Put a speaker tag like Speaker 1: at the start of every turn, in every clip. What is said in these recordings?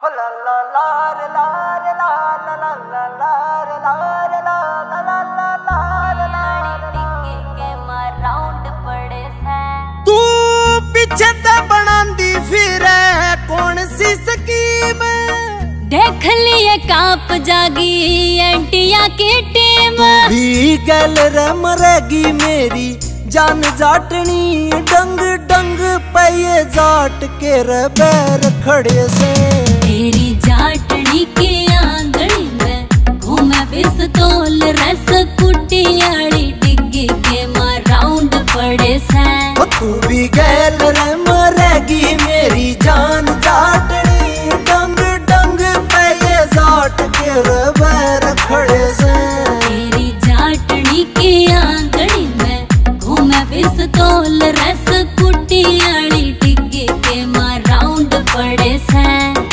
Speaker 1: तू पीछे ते बनांदी फिर कौन सी स्कीम?
Speaker 2: देख लिए काप जागी एंटिया की टीम।
Speaker 1: भी गल रे मरेगी मेरी जान जाटनी, डंग डंग पे जाट के रे बैर खड़े से।
Speaker 2: तेरी जाटनी के आंगनी में घूमे पिस्तौल रस कुटियाड़ी डिग्गी के मार राउंड पड़े से।
Speaker 1: तू भी गल रे मरेगी मेरी जान जाटनी, डंग डंग पे जाट के रे बैर खड़े से।
Speaker 2: तेरी जाटनी के आंगनी में घूमे पिस्तौल रस कुटियाड़ी डिग्गी के मार राउंड पड़े से।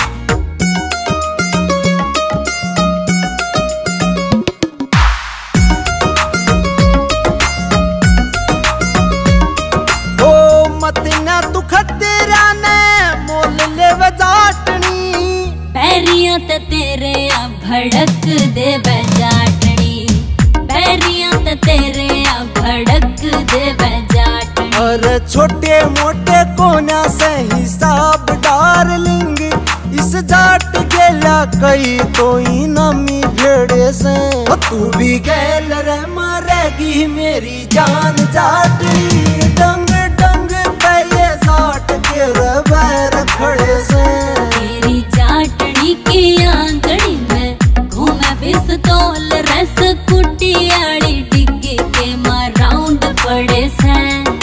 Speaker 2: पैरियां ते तेरे भड़क दे जाटनी, पैरियां ते तेरे भड़क दे जाटनी।
Speaker 1: और छोटे मोटे कोना से हिसाब डार्लिंग, इस जाट गेला कई तो इनामी भेड़े से। तू भी गैल रे मरेगी मेरी जान जाटनी, डंग डंग पे जाट के बैर खड़े से।
Speaker 2: तेरी जाटनी की आंगनी में घूमे पिस्तौल रस कुटियाड़ी डिग्गी के मार राउंड पड़े से।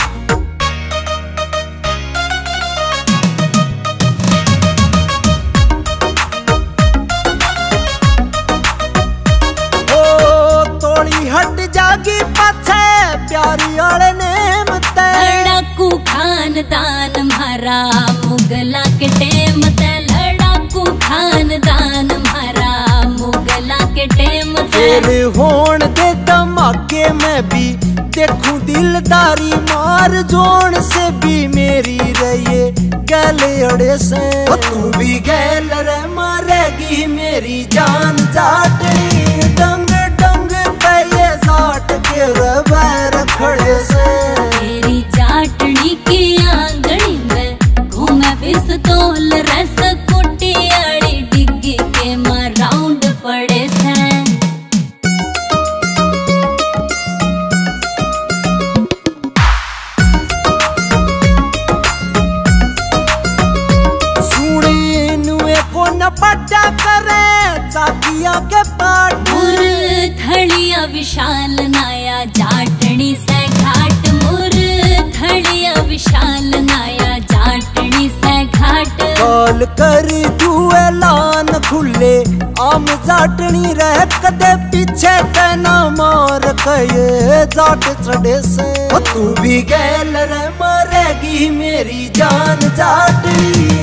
Speaker 1: हट जागी पाछे प्यारी आले नेम ते।
Speaker 2: लड़ाकू खानदान म्हारा मुगला के टेम ते। लड़ाकू खानदान म्हारा मुगला के टेम ते।
Speaker 1: तेरे होण दे धमाके में भी देखूं दिलदारी, मार जोन से भी मेरी रहिए गल अड़े से। तू भी गैल रे मारेगी मेरी जान जाटनी, डंग डंग पे जाट के बैर खड़े से।
Speaker 2: तेरी जाटनी की आंगनी में घूमे पिस्तौल रस कुटियाड़ी डिग्गी के मार राउंड पड़े से।
Speaker 1: सुनी नुए को न पट्टा करे जागिया के पाट।
Speaker 2: थड़िया विशाल नाया जाटनी से घाट। मुर थड़िया विशाल नाया जाटनी से घाट।
Speaker 1: कॉल कर जुए लान खुले आम जाटनी रह कदे पीछे कहना मार कहे जाट चढ़े से। तू भी गैल रे मरेगी मेरी जान जाटनी,